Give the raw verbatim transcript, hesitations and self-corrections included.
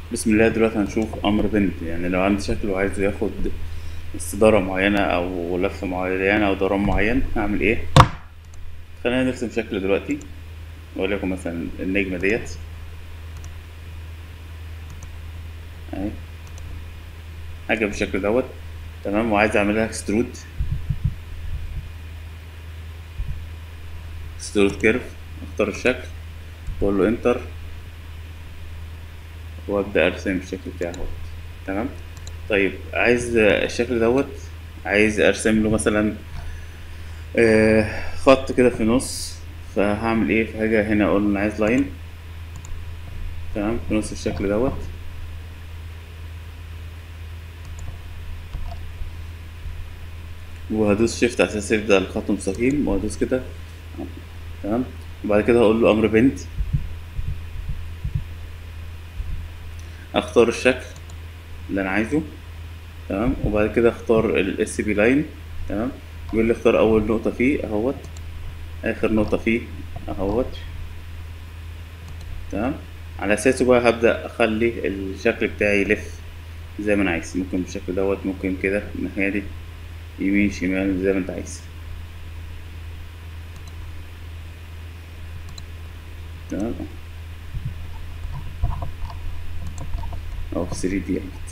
بسم الله. دلوقتي هنشوف امر بنت، يعني لو عندي شكل وعايزه ياخد استدارة معينة او لفة معينة او دوران معين هعمل ايه؟ خلينا نرسم شكل دلوقتي، وليكن مثلا النجمة ديت اهي، حاجة بالشكل دوت. تمام، وعايز اعملها اكسترود اكسترود كيرف. اختار الشكل واقول له انتر، وابدا ارسم الشكل بتاعه اهوت. تمام. طيب عايز الشكل دوت، عايز ارسم له مثلا آه، خط كده في النص. فهعمل ايه؟ في حاجة هنا اقول له انا عايز لاين. تمام، في نص الشكل دوت، وهدوس شيفت على اساس يبدأ الخط مستقيم، وهدوس كده. تمام. وبعد كده هقول له امر بنت، اختار الشكل اللي انا عايزه. تمام، وبعد كده اختار الاس بي لاين. تمام، يقول لي اختار اول نقطة فيه اهوت، اخر نقطة فيه اهوت. تمام، على اساسه بقى هبدأ اخلي الشكل بتاعي يلف زي ما انا عايز. ممكن بالشكل دوت، ممكن كده الناحية دي، يمين شمال زي ما انت عايز. تمام، او في ثري دي يعني.